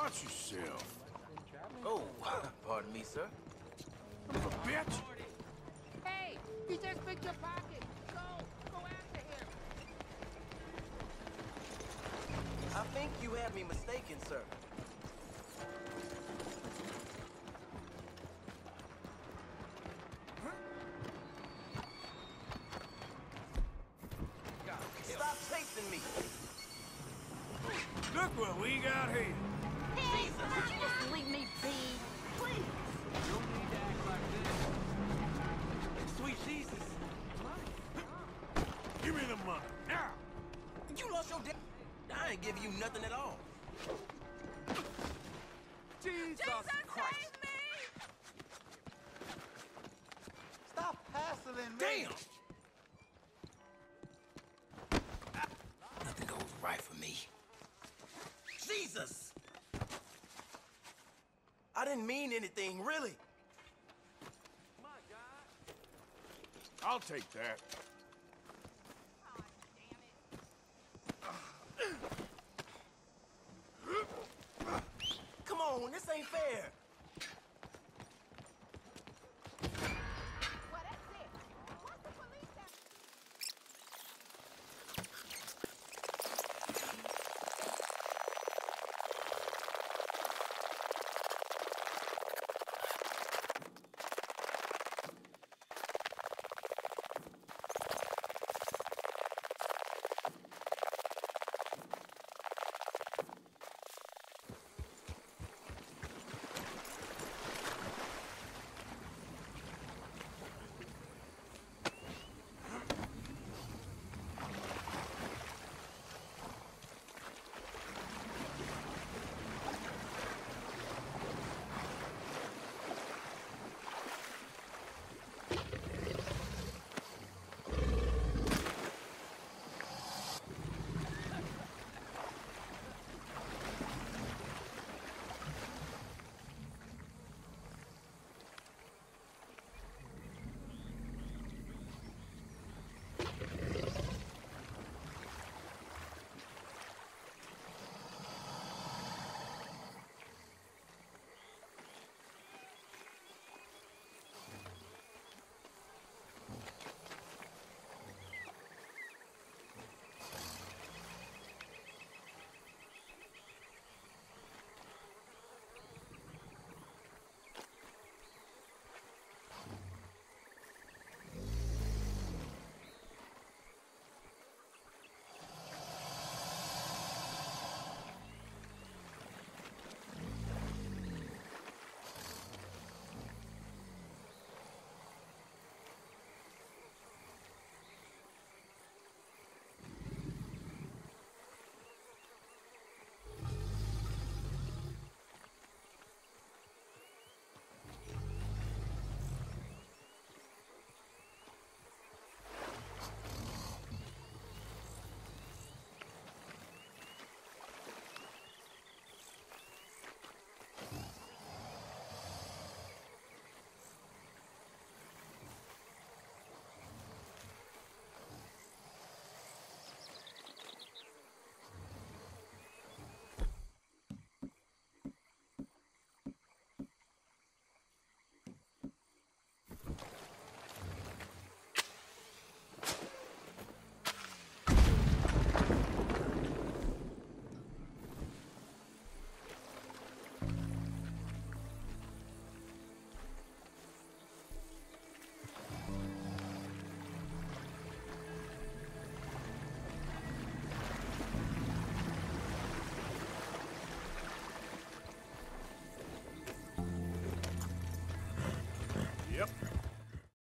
Watch yourself. Oh, pardon me, sir. Son of a bitch! Hey, he just picked your pocket. Go after him. I think you have me mistaken, sir. Stop chasing me! Look what we got here. Hey, would you just leave me be? Please. You don't need to act like this. Sweet Jesus! Give me the money, now! You lost your dad. I ain't giving you nothing at all. Jesus Christ! Save me! Stop hassling me! Damn! Nothing goes right for me. Jesus! I didn't mean anything, really. My God! I'll take that. Come on, this ain't fair.